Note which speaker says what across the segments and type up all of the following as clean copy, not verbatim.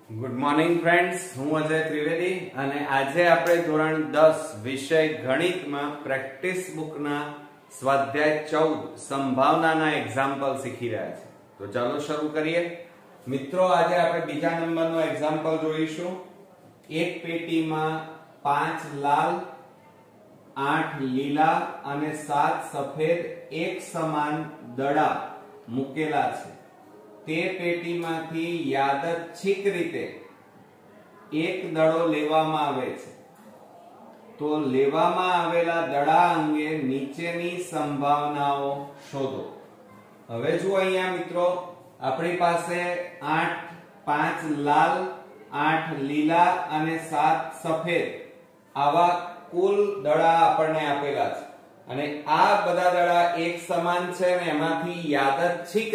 Speaker 1: Good morning friends, હું અજય ત્રિવેદી અને આજે આપણે ધોરણ 10 વિષય ગણિતમાં પ્રેક્ટિસ બુકના સ્વાધ્યાય 14 સંભાવનાના એક્ઝામ્પલ શીખી રહ્યા છે. તો ચાલો શરૂ કરીએ. મિત્રો, આજે આપણે બીજા નંબરનો એક્ઝામ્પલ જોઈશું. એક પેટીમાં 5 લાલ, 8 લીલા અને 7 સફેદ એક સમાન દડા મૂકેલા છે. તે પેટીમાંથી યાદચ્છિક રીતે એક દડો લેવામાં આવે છે. તો લેવામાં આવેલા દડા અંગે નીચેની સંભાવનાઓ શોધો. હવે જુઓ અહીંયા મિત્રો, આપણી પાસે 5 લાલ, 8 લીલા અને 7 સફેદ આવા કુલ દડા આપણને આપેલા છે અને આ બધા દડા એક સમાન છે અને એમાંથી યાદચ્છિક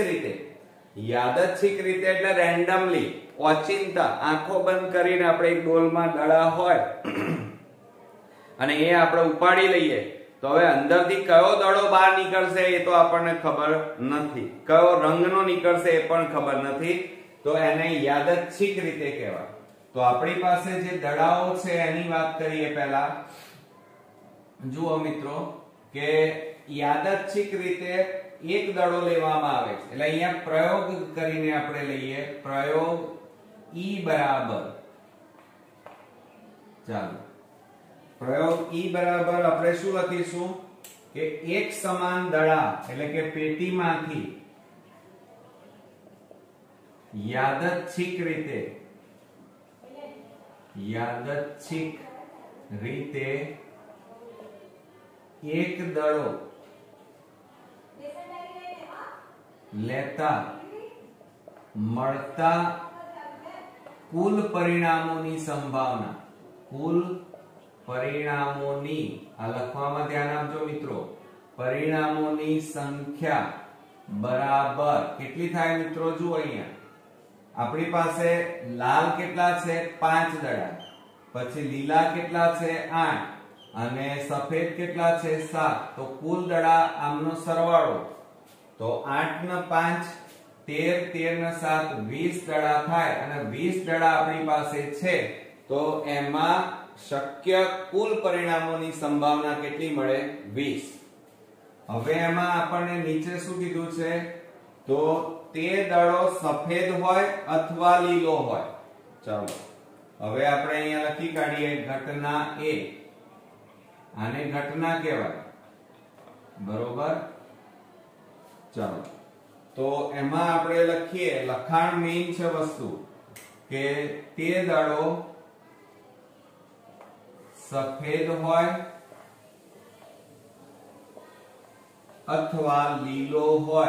Speaker 1: રીતે એટલે રેન્ડમલી, ઓચિંતા આંખો બંધ કરીને આપણે એક ડોલમાં દડા હોય અને એ આપણે ઉપાડી લઈએ તો હવે અંદરથી કયો દડો બહાર નીકળશે એ તો આપણને ખબર નથી, કયો રંગનો નીકળશે એ પણ ખબર નથી. તો એને યાદચ્છિક રીતે કહેવાય. તો આપણી પાસે જે દડાઓ છે એની વાત કરીએ. પહેલા જુઓ મિત્રો કે યાદચ્છિક રીતે એક દડો લેવામાં આવે છે. એટલે અહીંયા પ્રયોગ કરીને આપણે લઈએ. પ્રયોગ E બરાબર, ચાલો પ્રયોગ E બરાબર આપણે શું લખીશું કે એક સમાન દડા એટલે કે પેટીમાંથી યાદચ્છિક રીતે એક દડો લેતા મળતા કુલ પરિણામોની સંભાવના, કુલ પરિણામોની, આ લખવામાં ધ્યાન આપજો મિત્રો, પરિણામોની સંખ્યા બરાબર કેટલી થાય મિત્રો? જુઓ અહીંયા આપણી પાસે લાલ કેટલા છે? 5 દડા, પછી લીલા કેટલા છે? 8 અને સફેદ કેટલા છે? 7. તો કુલ દડા આમનો સરવાળો તો 8 ને 5 13, 13 ને 7 20 દડા થાય અને 20 દડા આપણી પાસે છે. તો એમાં શક્ય કુલ પરિણામોની સંભાવના કેટલી મળે? 20. હવે એમાં આપણને નીચે શું કીધું છે? તો તે દડો સફેદ હોય અથવા લીલો હોય. ચાલો હવે આપણે અહીંયા લખી કાઢીએ ઘટના A. આને ઘટના કહેવાય, બરોબર? ચાલો તો એમાં આપણે લખીએ, લખાણ મેઇન છે વસ્તુ, કે તે દડો સફેદ હોય અથવા લીલો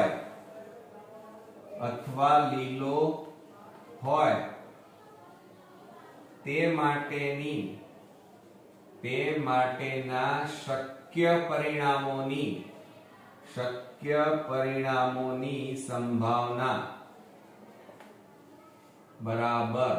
Speaker 1: હોય તે માટેના શક્ય પરિણામોની સંભાવના બરાબર.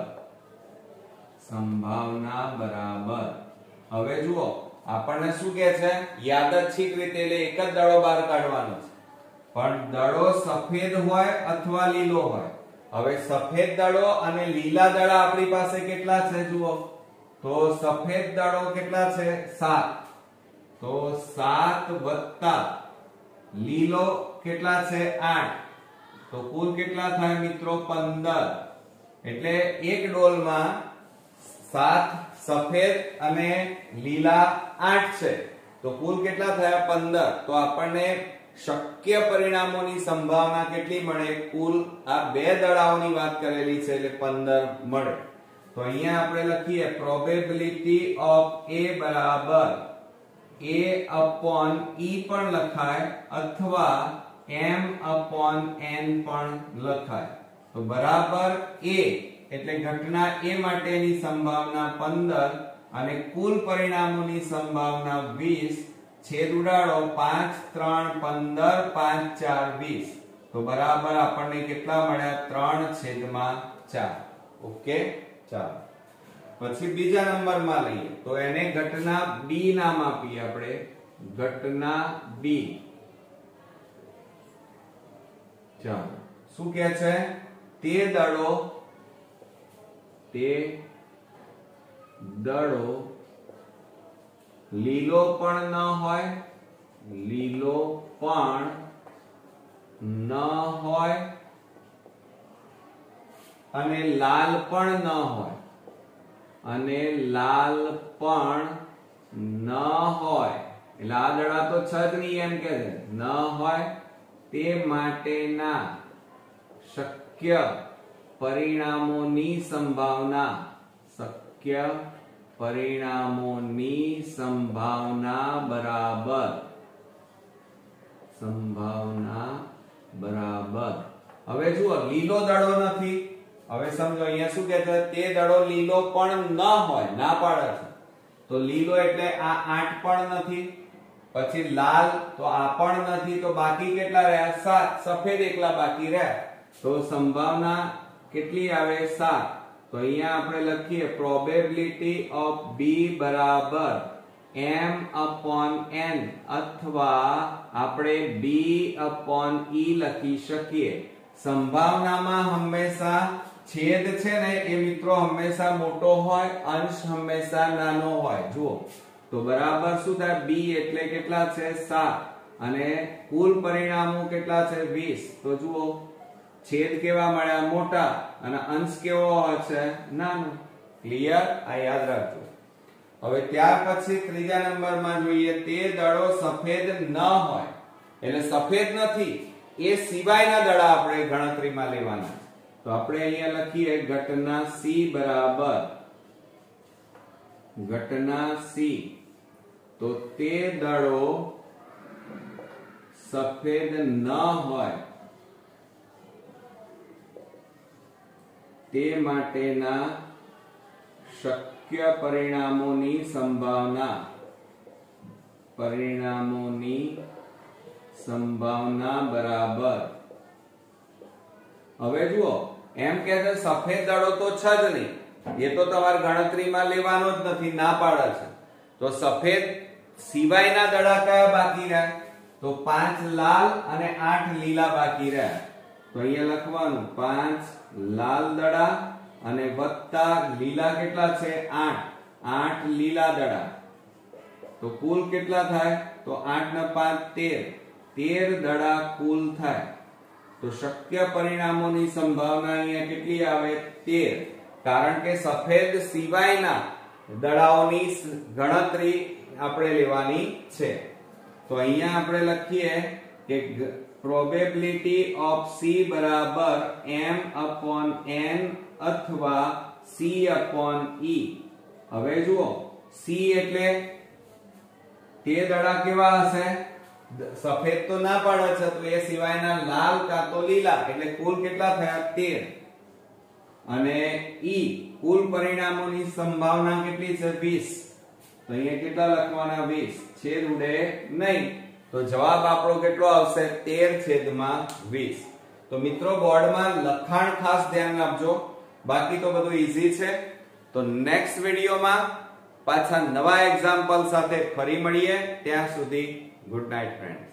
Speaker 1: હવે જુઓ આપણને શું કહે છે? યાદચ્છિક રીતે એટલે એક જ દડો બહાર કાઢવાનો છે, પણ દડો સફેદ હોય અથવા લીલો હોય. હવે સફેદ દડો અને લીલા દડા આપણી પાસે કેટલા છે? જુઓ તો સફેદ દડો કેટલા છે? 7. તો 7 વત્તા લીલો કેટલા છે? 8. તો કુલ કેટલા થાય મિત્રો? 15. એટલે એક ડોલમાં 7 સફેદ અને લીલા 8 છે, તો કુલ કેટલા થયા? 15. તો આપણને શક્ય પરિણામોની સંભાવના કેટલી મળે? કુલ આ બે દડાઓની વાત કરેલી છે એટલે 15 મળે. તો અહીંયા આપણે લખીએ પ્રોબેબિલિટી ઓફ A બરાબર A upon E પણ લખાય અથવા M upon N પણ લખાય. તો બરાબર A એટલે ઘટના A માટેની સંભાવના 15 અને કુલ પરિણામોની સંભાવના 20. છેદ ઉડાડો, 5 3 15 5 4 20. તો બરાબર આપણને કેટલા મળ્યા? 3/4. ઓકે, ચાલો પછી બીજા નંબરમાં લઈએ. તો એને ઘટના B નામ આપીએ આપણે. ઘટના B. ચાલો શું કહે છે? તે દડો તે દડો લીલો પણ ન હોય, લીલો પણ ન હોય અને લાલ પણ ન હોય, અને લાલ પણ ન હોય, એટલે આ દડા તો છ જ નહીં એમ કે છે, ન હોય તે માટેના શક્ય પરિણામોની સંભાવના, શક્ય પરિણામોની સંભાવના બરાબર, સંભાવના બરાબર. હવે જુઓ લીલો દડો નથી, હવે સમજો અહીંયા શું કહે છે, તે દડો લીલો પણ ન હોય, ના પાડે છે, તો લીલો એટલે આ 8 પણ નથી, પછી લાલ તો આ પણ નથી, તો બાકી કેટલા રહ્યા? 7. સફેદ એકલા બાકી રહ્યા, તો સંભાવના કેટલી આવે? 7. તો અહીંયા આપણે લખીએ પ્રોબેબિલિટી ઓફ B બરાબર m/n, અથવા આપણે B/E લખી શકીએ. સંભાવનામાં હંમેશા છેદ છે ને એ મિત્રો હંમેશા મોટો હોય, અંશ હંમેશા નાનો હોય. જુઓ તો બરાબર શું થાય? B એટલે કેટલા છે? 7, અને કુલ પરિણામો કેટલા છે? 20. તો જુઓ છેદ કેવા મળ્યા? મોટા, અને અંશ કેવો હશે? નાનો. ક્લિયર? આ યાદ રાખજો. હવે ત્યાર પછી ત્રીજા નંબરમાં જોઈએ, તે દડો સફેદ ન હોય, એટલે સફેદ નથી એ સિવાયના દડા આપણે ગણતરીમાં લેવાના. તો આપણે અહીંયા લખીએ ઘટના C બરાબર, ઘટના C, તો તે દડો સફેદ ન હોય તે માટેના શક્ય પરિણામોની સંભાવના, પરિણામોની સંભાવના બરાબર. હવે જુઓ એમ કે છે સફેદ દડો તો છે જ નહીં, એ તો તમારે ગણતરીમાં લેવાનો જ નથી, ના પાડે છે. તો સફેદ સિવાયના દડા કયા બાકી રહ્યા? તો 5 લાલ અને 8 લીલા બાકી રહ્યા. તો અહીંયા લખવાનું 5 લાલ દડા અને વત્તા લીલા કેટલા છે? 8 લીલા દડા. તો કુલ કેટલા થાય? તો 8 ને 5 13 દડા કુલ થાય. તો શક્ય પરિણામોની સંભાવના અહીંયા કેટલી આવે? 13. કારણ કે સફેદ સિવાયના દડાઓની ગણતરી આપણે લેવાની છે. તો અહીંયા આપણે લખીએ કે પ્રોબેબિલિટી ઓફ C બરાબર m/n અથવા C/E. હવે જુઓ C એટલે તે દડા કેવા હશે? સફેદ તો ના પાડે છે, તો એ સિવાયના લાલ કાં તો લીલા, એટલે કુલ કેટલા થયા? 13. અને E કુલ પરિણામોની સંભાવના કેટલી છે? 20. તો અહીંયા કેટલા લખવાના? 20. છેદ ઉડે નહીં, તો જવાબ આપણો કેટલો આવશે? 13/20. તો મિત્રો બોર્ડમાં લખાણ ખાસ ધ્યાન આપજો, બાકી તો બધું ઈઝી છે. તો નેક્સ્ટ વિડીયોમાં પાછા નવા એક્ઝામ્પલ સાથે ફરી મળીએ. ત્યાં સુધી ગુડ નાઇટ ફ્રેન્ડ્સ.